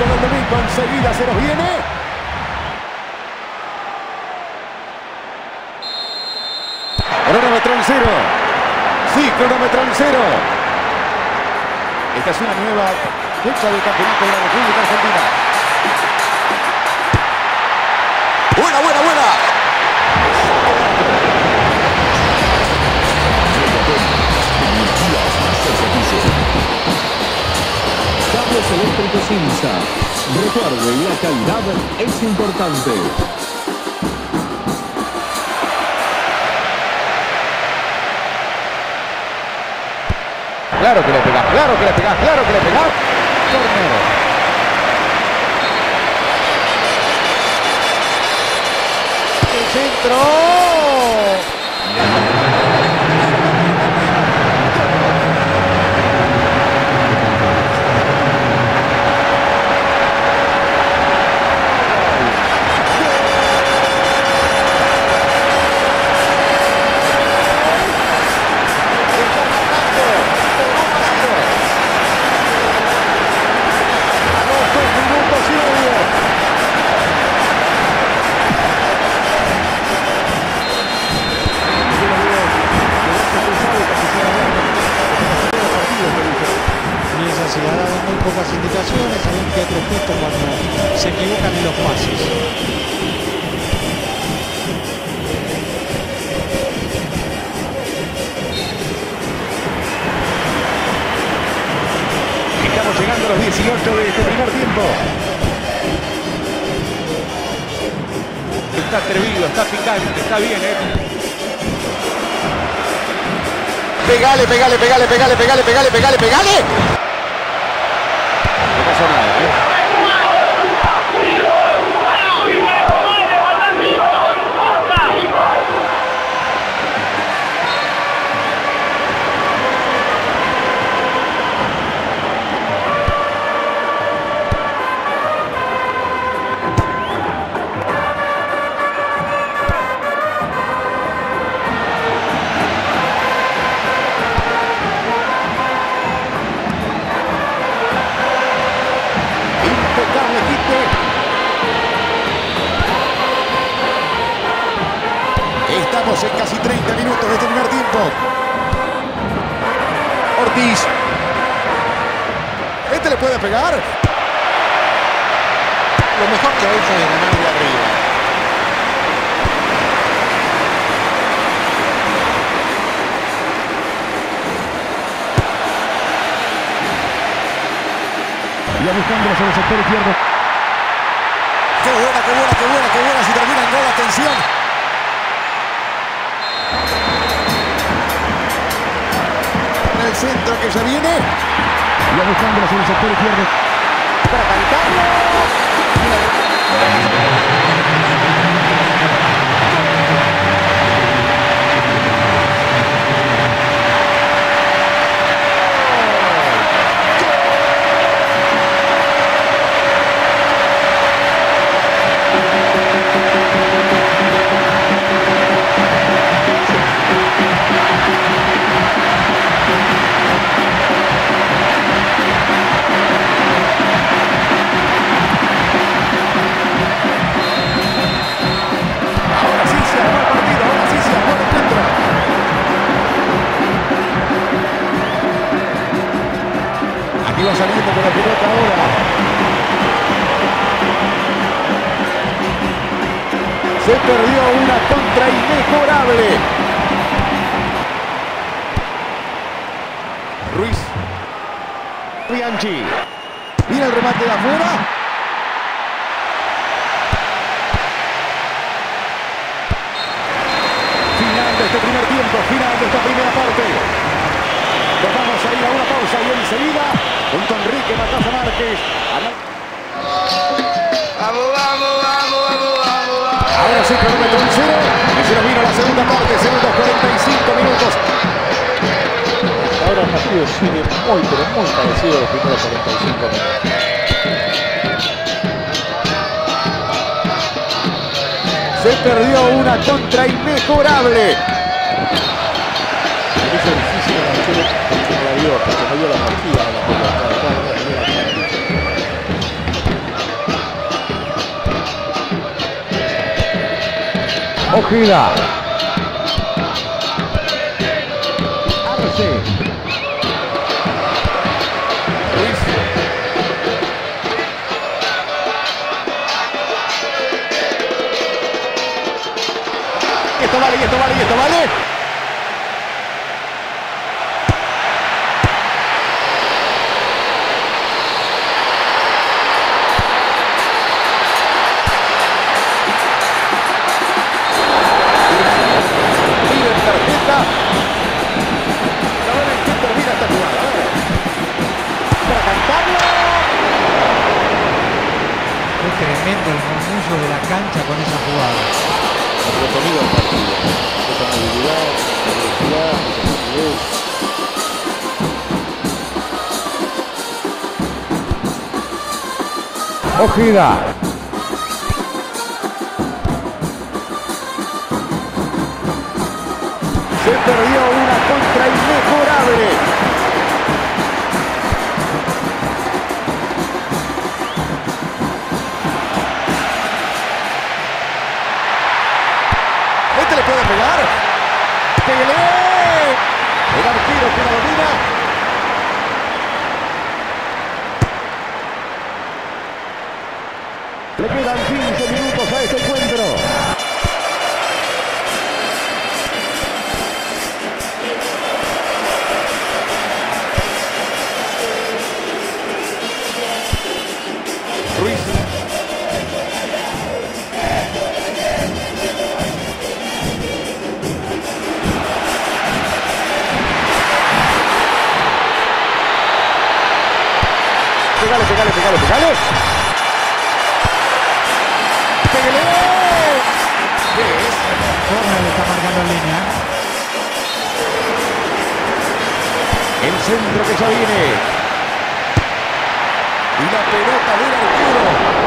clásico del domingo enseguida se nos viene. Cronómetro en cero. Sí, cronómetro en cero. Esta es una nueva fecha del campeonato de la República Argentina. Buena, buena, buena. Cables eléctricos Cinza. Recuerde, la calidad es importante. Claro que le pegás, claro que le pegás, claro que le pegás. Tornero. El centro. Se le ha dado muy pocas indicaciones, algún que otro gesto cuando se equivocan en los pases. Estamos llegando a los 18 de este primer tiempo. Está atrevido, está picante, está bien, Pegale, pegale, pegale, pegale, pegale, pegale, pegale, pegale. No pasó nada, Estamos en casi 30 minutos de este primer tiempo. Ortiz. ¿Este le puede pegar? Lo mejor que ha hecho es ganar de arriba. Ya buscando sobre el sector izquierdo. Qué buena, qué buena, qué buena, qué buena. Si termina en gol, atención. El centro que se viene. Ya buscando sobre el sector izquierdo. Para cantarlo. Va saliendo con la pelota ahora. Se perdió una contra inmejorable. Ruiz. Bianchi. Mira el remate de afuera. Final de este primer tiempo. Final de esta primera parte. Nos vamos a ir a una pausa y enseguida, junto a Enrique Macaza Márquez. Ahora sí, cronómetro en cero. Y se nos vino la segunda parte, segundos 45 minutos. Ahora el partido sigue muy, pero muy parecido a los primeros 45 minutos. Se perdió una contra inmejorable. Es difícil a Ancelotti porque no la vio, porque no vio la partida de la pelota. Ojeda. Arce. Ruiz. Y esto vale, y esto vale, y esto vale. Tremendo el murmullo de la cancha con esa jugada. El sonido del partido. Esa movilidad, la velocidad, esa rapidez. Ojeda. Se perdió una contra inmejorable. ¿Este le puede pegar? ¡Pégale! El arquero que la domina. Le quedan 15 minutos a este encuentro. Ruiz. Pégale, pégale, pégale, pégale. ¡Pégale! ¿Qué es? Corner está marcando en línea. El centro que ya viene. Y la pelota del arquero.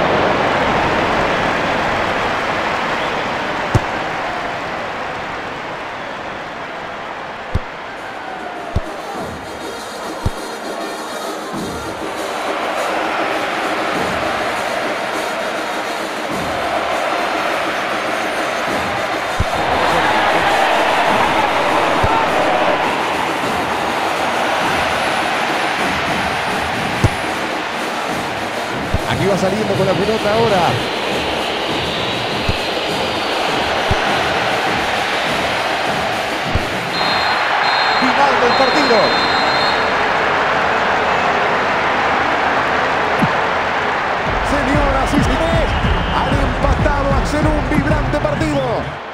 Aquí va saliendo con la pelota ahora. Final del partido. Señoras y señores, han empatado a ser un vibrante partido.